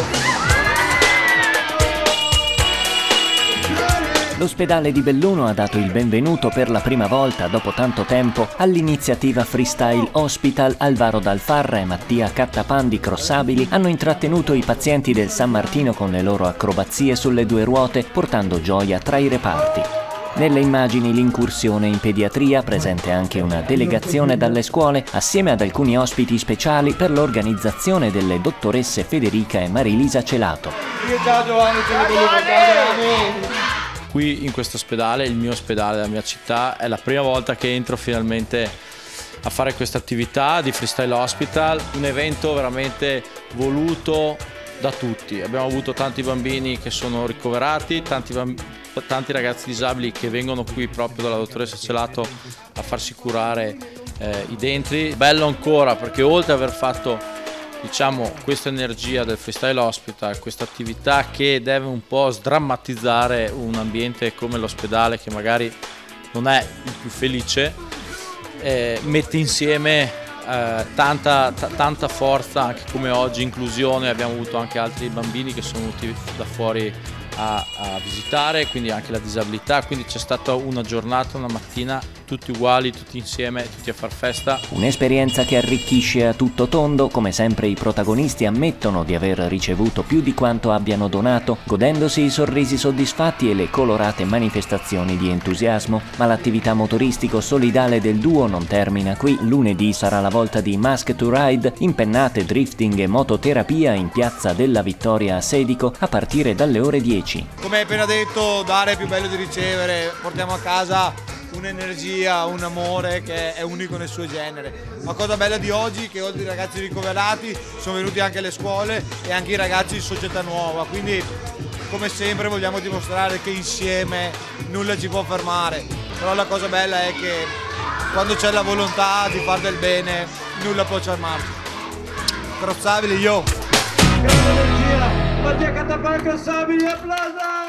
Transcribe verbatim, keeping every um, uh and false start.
L'ospedale di Belluno ha dato il benvenuto per la prima volta dopo tanto tempo all'iniziativa Freestyle Hospital. Alvaro Dalfarra e Mattia Cattapan di Crossabili hanno intrattenuto i pazienti del San Martino con le loro acrobazie sulle due ruote, portando gioia tra i reparti. Nelle immagini l'incursione in pediatria, presente anche una delegazione dalle scuole, assieme ad alcuni ospiti speciali per l'organizzazione delle dottoresse Federica e Marilisa Celato. Ciao Giovanni, ciao Giovanni. Qui in questo ospedale, il mio ospedale della mia città, è la prima volta che entro finalmente a fare questa attività di Freestyle Hospital, un evento veramente voluto da tutti. Abbiamo avuto tanti bambini che sono ricoverati, tanti, tanti ragazzi disabili che vengono qui proprio dalla dottoressa Celato a farsi curare eh, i denti. Bello ancora perché oltre ad aver fatto, diciamo, questa energia del Freestyle Hospital, questa attività che deve un po' sdrammatizzare un ambiente come l'ospedale che magari non è il più felice, eh, mette insieme eh, tanta, tanta forza, anche come oggi inclusione. Abbiamo avuto anche altri bambini che sono venuti da fuori a, a visitare, quindi anche la disabilità, quindi c'è stata una giornata, una mattina tutti uguali, tutti insieme, tutti a far festa. Un'esperienza che arricchisce a tutto tondo. Come sempre i protagonisti ammettono di aver ricevuto più di quanto abbiano donato, godendosi i sorrisi soddisfatti e le colorate manifestazioni di entusiasmo. Ma l'attività motoristico-solidale del duo non termina qui. Lunedì sarà la volta di Mask to Ride, impennate, drifting e mototerapia in Piazza della Vittoria a Sedico a partire dalle ore dieci. Come hai appena detto, dare è più bello di ricevere. Portiamo a casa un'energia, un amore che è unico nel suo genere. La cosa bella di oggi è che oltre ai ragazzi ricoverati sono venuti anche le scuole e anche i ragazzi di Società Nuova, quindi come sempre vogliamo dimostrare che insieme nulla ci può fermare, però la cosa bella è che quando c'è la volontà di fare del bene nulla può fermarci. Crossabili, io! Grande energia, Mattia Cattapan, Crossabili, applauso!